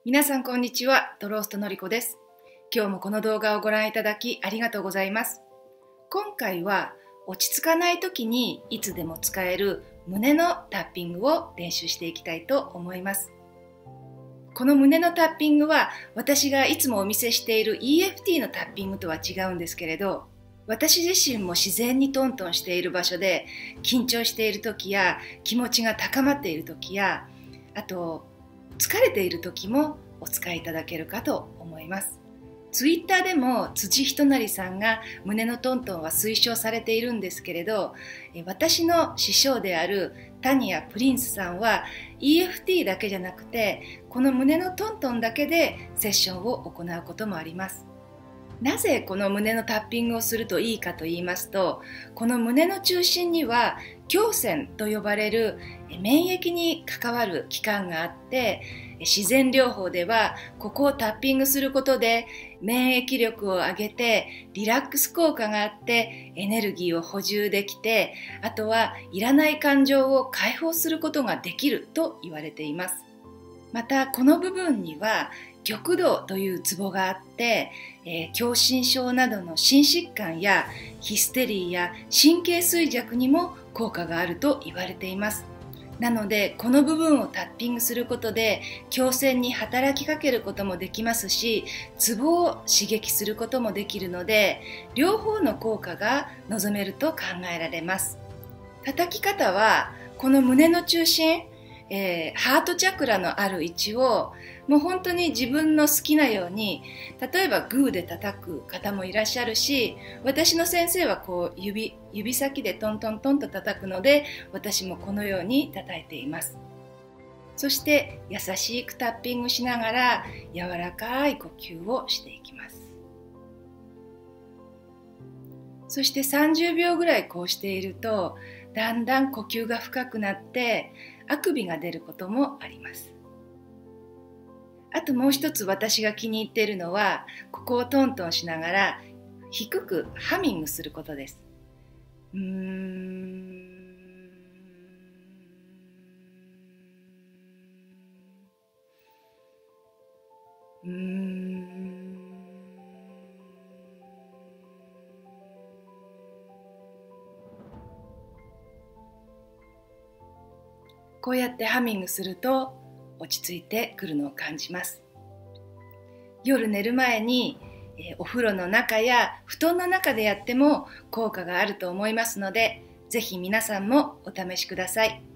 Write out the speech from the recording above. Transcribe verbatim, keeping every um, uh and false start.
皆さんこんにちは、トローストのりこです。今日もこの動画をご覧いただきありがとうございます。今回は落ち着かない時にいつでも使える胸のタッピングを練習していきたいと思います。この胸のタッピングは私がいつもお見せしている イーエフティー のタッピングとは違うんですけれど、私自身も自然にトントンしている場所で緊張している時や気持ちが高まっている時や、あと疲れている時もお使いいただけるかと思います。ツイッターでも辻仁成さんが胸のトントンは推奨されているんですけれど、私の師匠であるタニア・プリンスさんは イーエフティー だけじゃなくてこの胸のトントンだけでセッションを行うこともあります。なぜこの胸のタッピングをするといいかと言いますと、この胸の中心には胸腺と呼ばれる免疫に関わる器官があって、自然療法ではここをタッピングすることで免疫力を上げてリラックス効果があってエネルギーを補充できて、あとはいらない感情を解放することができると言われています。またこの部分には玉堂というツボがあって、えー、狭心症などの心疾患やヒステリーや神経衰弱にも効果があると言われています。なのでこの部分をタッピングすることで胸腺に働きかけることもできますし、ツボを刺激することもできるので両方の効果が望めると考えられます。叩き方はこの胸の中心、えー、ハートチャクラのある位置をもう本当に自分の好きなように、例えばグーで叩く方もいらっしゃるし、私の先生はこう 指, 指先でトントントンと叩くので私もこのように叩いています。そして優しくタッピングしながら柔らかい呼吸をしていきます。そしてさんじゅうびょうぐらいこうしているとだんだん呼吸が深くなってあくびが出ることもあります。あともう一つ私が気に入っているのは、ここをトントンしながら低くハミングすることです。うーんうーんこうやってハミングすると落ち着いてくるのを感じます。夜寝る前に、えー、お風呂の中や布団の中でやっても効果があると思いますので、ぜひ皆さんもお試しください。